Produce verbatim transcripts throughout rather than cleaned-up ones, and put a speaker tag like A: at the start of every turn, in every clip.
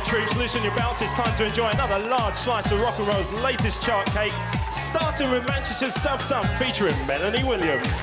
A: troops, loosen your belts. It's time to enjoy another large slice of rock and roll's latest chart cake, starting with Manchester's Sub Sub featuring Melanie Williams.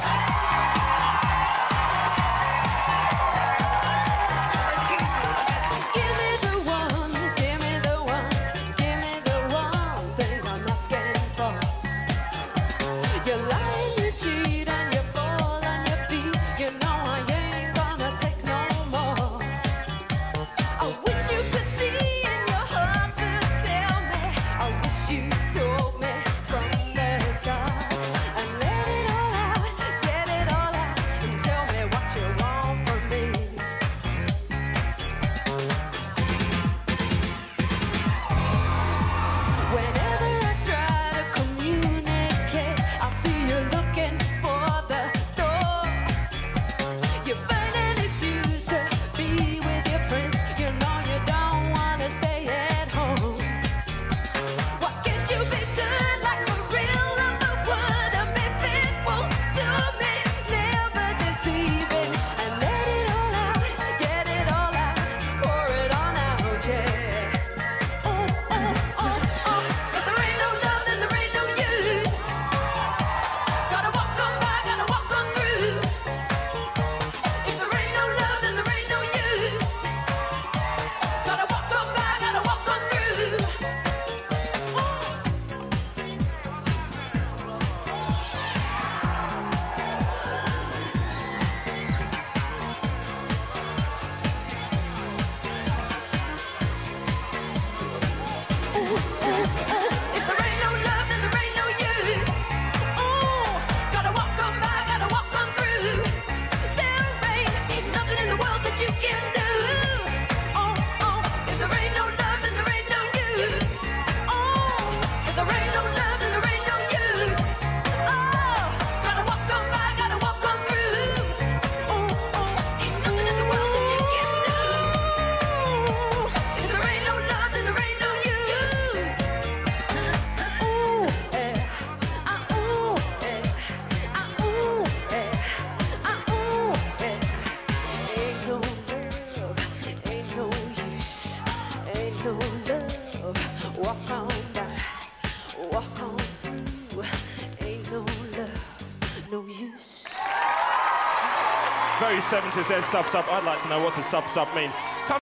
B: Walk on by, walk on through. Ain't no love, no use.
A: Very seventies, there's Sub Sub. I'd like to know what does Sub Sub mean. Come